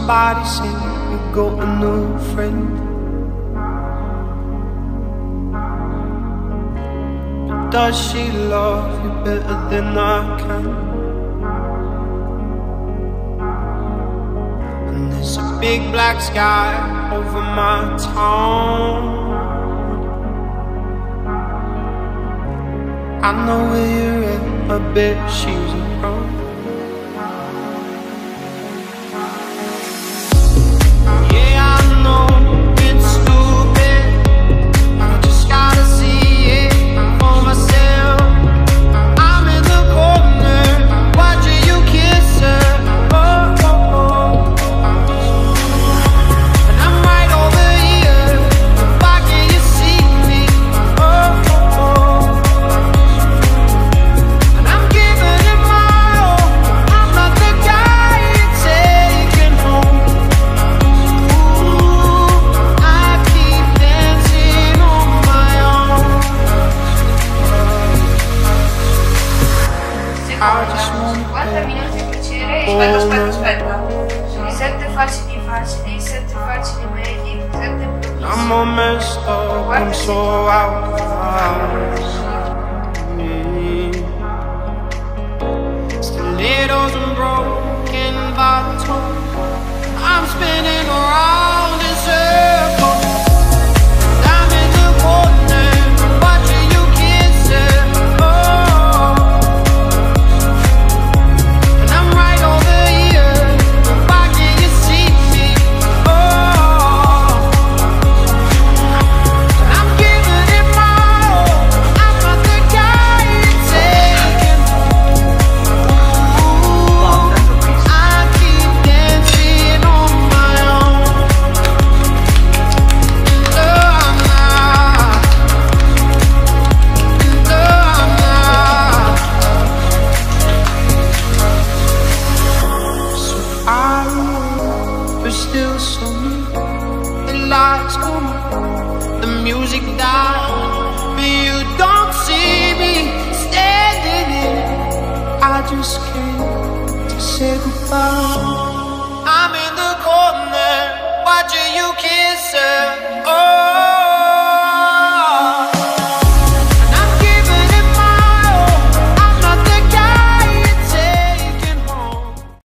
somebody say you got a new friend, but does she love you better than I can? And there's a big black sky over my town. I know where you're at, I bet she's around. Aspetta. Sono i 7 facili facili, i 7 facili medi, i 7 brutti. I'm all messed up, I'm so out of house. Stilettos and broken bottles, I'm spinning around in circles. I'm in the corner, watching you kiss her. And I'm right over here, why can't you see me? And I'm giving it my all, I'm not the guy you're taking. I keep dancing on my own. I'm not. So far away, but still so near. The lights go out, the music dies, but you don't see me standing here. I just came to say goodbye. I'm in the corner, watching you kiss her. Oh.